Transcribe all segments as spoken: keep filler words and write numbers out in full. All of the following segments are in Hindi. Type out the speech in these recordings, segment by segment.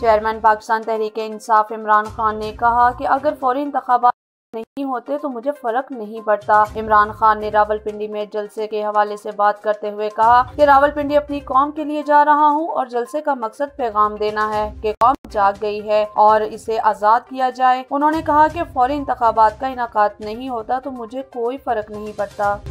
चेयरमैन पाकिस्तान तहरीक इंसाफ इमरान खान ने कहा कि अगर फौरी इंतखाबात नहीं होते तो मुझे फर्क नहीं पड़ता। इमरान खान ने रावलपिंडी में जलसे के हवाले से बात करते हुए कहा कि रावलपिंडी अपनी कौम के लिए जा रहा हूं और जलसे का मकसद पैगाम देना है कि कौम जाग गई है और इसे आजाद किया जाए। उन्होंने कहा कि फौरी इंतखाबात का इनाकात नहीं होता तो मुझे कोई फर्क नहीं पड़ता।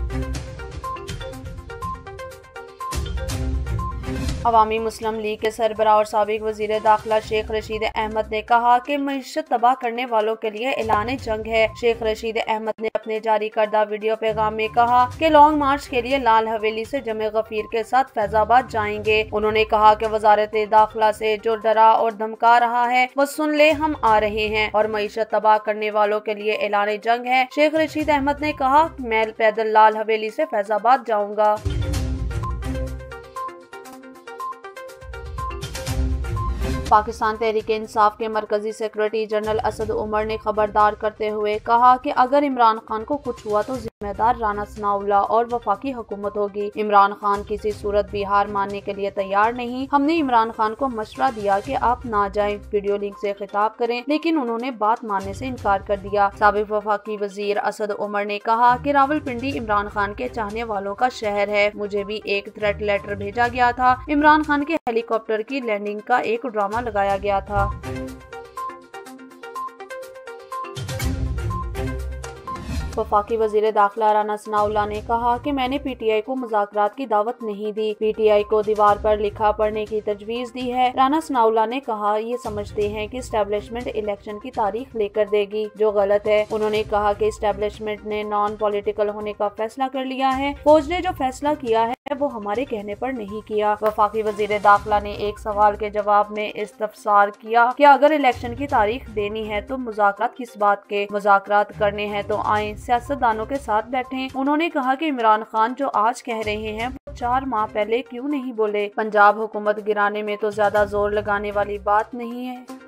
अवामी मुस्लिम लीग के सरबराह और साबिक वजीर दाखिला शेख रशीद अहमद ने कहा कि मईशत तबाह करने वालों के लिए ऐलान जंग है। शेख रशीद अहमद ने अपने जारी करदा वीडियो पैगाम में कहा कि लॉन्ग मार्च के लिए लाल हवेली से जमे गफीर के साथ फैजाबाद जाएंगे। उन्होंने कहा कि वजारत दाखिला से जो डरा और धमका रहा है वो सुन ले, हम आ रहे हैं और मईशत तबाह करने वालों के लिए ऐलान जंग है। शेख रशीद अहमद ने कहा, मैं पैदल लाल हवेली से फैजाबाद जाऊंगा। पाकिस्तान तहरीक इंसाफ के मरकजी सेक्रेटरी जनरल असद उमर ने खबरदार करते हुए कहा कि अगर इमरान खान को कुछ हुआ तो जिम्मेदार राना सनाउल्लाह और वफाकी हुकूमत होगी। इमरान खान किसी सूरत भी हार मानने के लिए तैयार नहीं। हमने इमरान खान को मशवरा दिया कि आप ना जाएं, वीडियो लिंक से खिताब करें, लेकिन उन्होंने बात मानने से इनकार कर दिया। साबिक वफाकी वजीर असद उमर ने कहा कि रावलपिंडी इमरान खान के चाहने वालों का शहर है। मुझे भी एक थ्रेट लेटर भेजा गया था। इमरान खान के हेलीकॉप्टर की लैंडिंग का एक ड्रामा लगाया गया था। वफाकी वजीर दाखिला राना सनाउल्लाह ने कहा कि मैंने पीटीआई को मुज़ाकरात की दावत नहीं दी, पीटीआई को दीवार पर लिखा पढ़ने की तजवीज दी है। राना सनाउल्लाह ने कहा, ये समझते हैं कि इस्टेब्लिशमेंट इलेक्शन की तारीख लेकर देगी, जो गलत है। उन्होंने कहा कि इस्टेब्लिशमेंट ने नॉन पॉलिटिकल होने का फैसला कर लिया है। फौज ने जो फैसला किया है वो हमारे कहने पर नहीं किया। वफाकी वजीर दाखिला ने एक सवाल के जवाब में इस्तफसार किया कि अगर इलेक्शन की तारीख देनी है तो मुज़ाकरात किस बात के? मुज़ाकरात करने हैं तो आए, सियासतदानों के साथ बैठें। उन्होंने कहा कि इमरान खान जो आज कह रहे हैं वो चार माह पहले क्यों नहीं बोले? पंजाब हुकूमत गिराने में तो ज्यादा जोर लगाने वाली बात नहीं है।